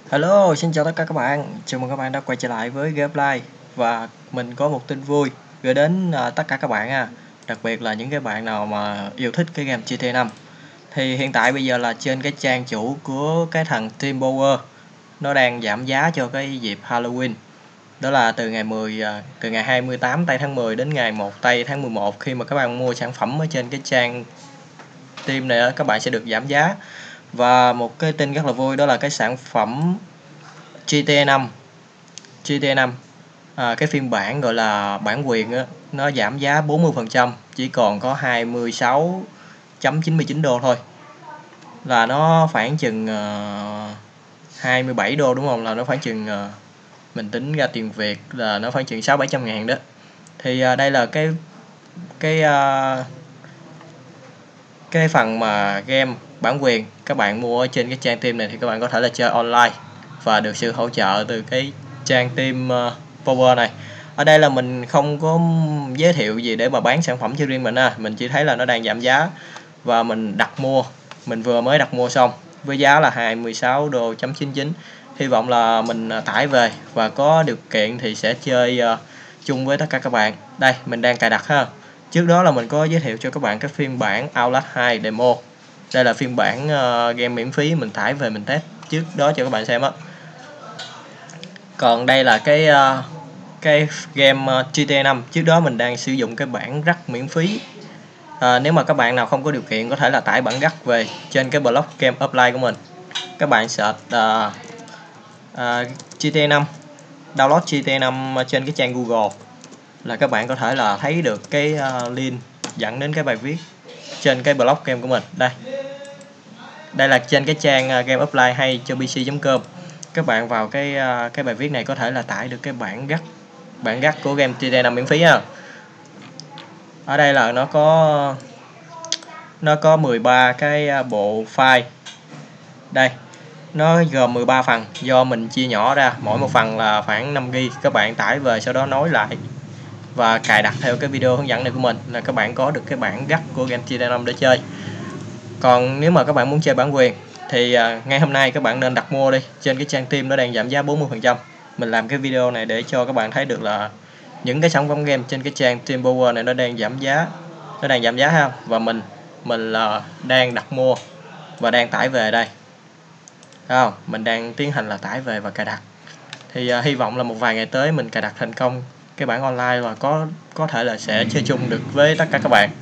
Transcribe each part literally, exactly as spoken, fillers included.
Hello, xin chào tất cả các bạn. Chào mừng các bạn đã quay trở lại với Gameply. Và mình có một tin vui gửi đến uh, tất cả các bạn ha. Đặc biệt là những cái bạn nào mà yêu thích cái game giê tê a năm. Thì hiện tại bây giờ là trên cái trang chủ của cái thằng Team Power, nó đang giảm giá cho cái dịp Halloween. Đó là từ ngày mười uh, từ ngày hai mươi tám tây tháng mười đến ngày một tây tháng mười một. Khi mà các bạn mua sản phẩm ở trên cái trang Team này, các bạn sẽ được giảm giá. Và một cái tin rất là vui, đó là cái sản phẩm giê tê a năm giê tê a năm à, cái phiên bản gọi là bản quyền á, nó giảm giá bốn mươi phần trăm, chỉ còn có hai mươi sáu phẩy chín mươi chín đô thôi, là nó khoảng chừng uh, hai mươi bảy đô đúng không, là nó khoảng chừng uh, mình tính ra tiền Việt là nó khoảng chừng sáu bảy trăm ngàn đó. Thì uh, đây là cái cái uh, cái phần mà game bản quyền các bạn mua ở trên cái trang Team này, thì các bạn có thể là chơi online và được sự hỗ trợ từ cái trang Team uh, Power này. Ở đây là mình không có giới thiệu gì để mà bán sản phẩm cho riêng mình à. Mình chỉ thấy là nó đang giảm giá và mình đặt mua, mình vừa mới đặt mua xong với giá là hai mươi sáu đô chấm chín chín. Hy vọng là mình tải về và có điều kiện thì sẽ chơi uh, chung với tất cả các bạn. Đây mình đang cài đặt ha. Trước đó là mình có giới thiệu cho các bạn cái phiên bản Outlast hai demo. Đây là phiên bản uh, game miễn phí mình tải về mình test trước đó cho các bạn xem á. Còn đây là cái uh, cái game uh, giê tê a năm, trước đó mình đang sử dụng cái bản rắc miễn phí. À, nếu mà các bạn nào không có điều kiện có thể là tải bản rắc về trên cái blog Game Offline của mình. Các bạn search uh, uh, giê tê a năm, download giê tê a năm trên cái trang Google là các bạn có thể là thấy được cái uh, link dẫn đến cái bài viết trên cái blog game của mình. Đây đây là trên cái trang uh, Game Offline hay cho pc chấm com. Các bạn vào cái uh, cái bài viết này có thể là tải được cái bản gắt bản gắt của game giê tê a năm miễn phí ha. Ở đây là nó có nó có mười ba cái bộ file. Đây nó gồm mười ba phần, do mình chia nhỏ ra, mỗi một phần là khoảng năm gi ga bai. Các bạn tải về sau đó nối lại và cài đặt theo cái video hướng dẫn này của mình là các bạn có được cái bản gắt của game giê tê a năm để chơi. Còn nếu mà các bạn muốn chơi bản quyền thì uh, ngay hôm nay các bạn nên đặt mua đi, trên cái trang Team nó đang giảm giá bốn mươi phần trăm. Mình làm cái video này để cho các bạn thấy được là những cái sản phẩm game trên cái trang Team Power này nó đang giảm giá, nó đang giảm giá ha. Và mình mình là uh, đang đặt mua và đang tải về đây. Thấy không? Mình đang tiến hành là tải về và cài đặt. Thì uh, hy vọng là một vài ngày tới mình cài đặt thành công cái bản online và có có thể là sẽ chơi chung được với tất cả các bạn.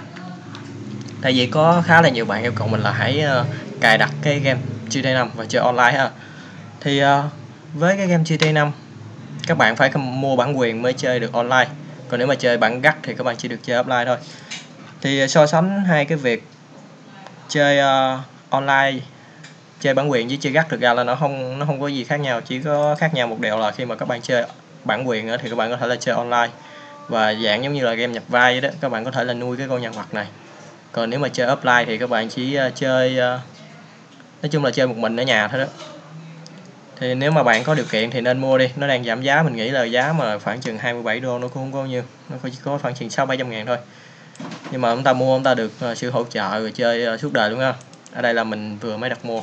Tại vì có khá là nhiều bạn yêu cầu mình là hãy uh, cài đặt cái game giê tê a năm và chơi online ha. Thì uh, với cái game giê tê a năm các bạn phải mua bản quyền mới chơi được online. Còn nếu mà chơi bản gắt thì các bạn chỉ được chơi offline thôi. Thì uh, so sánh hai cái việc chơi uh, online, chơi bản quyền với chơi gắt, thực ra là nó không nó không có gì khác nhau, chỉ có khác nhau một điều là khi mà các bạn chơi bản quyền thì các bạn có thể là chơi online và dạng giống như là game nhập vai đó, các bạn có thể là nuôi cái con nhân vật này. Còn nếu mà chơi offline thì các bạn chỉ uh, chơi uh, nói chung là chơi một mình ở nhà thôi đó. Thì nếu mà bạn có điều kiện thì nên mua đi, nó đang giảm giá, mình nghĩ là giá mà khoảng chừng hai mươi bảy đô, nó cũng không có bao nhiêu, nó chỉ có khoảng chừng sáu bảy trăm ngàn thôi. Nhưng mà chúng ta mua chúng ta được uh, sự hỗ trợ rồi chơi uh, suốt đời luôn ha. Ở đây là mình vừa mới đặt mua.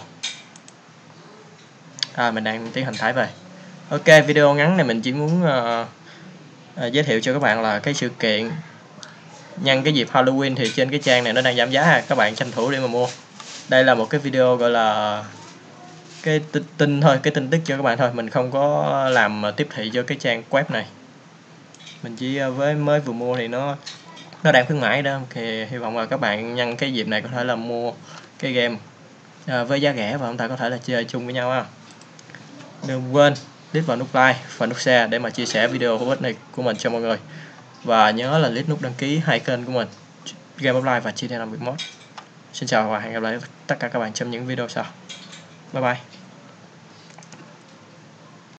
À, mình đang tiến hành tải về. Ok, video ngắn này mình chỉ muốn uh, uh, giới thiệu cho các bạn là cái sự kiện nhân cái dịp Halloween thì trên cái trang này nó đang giảm giá ha, các bạn tranh thủ để mà mua. Đây là một cái video gọi là cái tin, tin thôi, cái tin tức cho các bạn thôi, mình không có làm tiếp thị cho cái trang web này. Mình chỉ với mới vừa mua thì nó nó đang khuyến mãi đó, thì hy vọng là các bạn nhân cái dịp này có thể là mua cái game à, với giá rẻ và chúng ta có thể là chơi chung với nhau ha. Đừng quên click vào nút like và nút share để mà chia sẻ video hữu ích này của mình cho mọi người, và nhớ là click nút đăng ký hai kênh của mình, Game Offline và giê tê a năm Remote. Xin chào và hẹn gặp lại tất cả các bạn trong những video sau. Bye bye.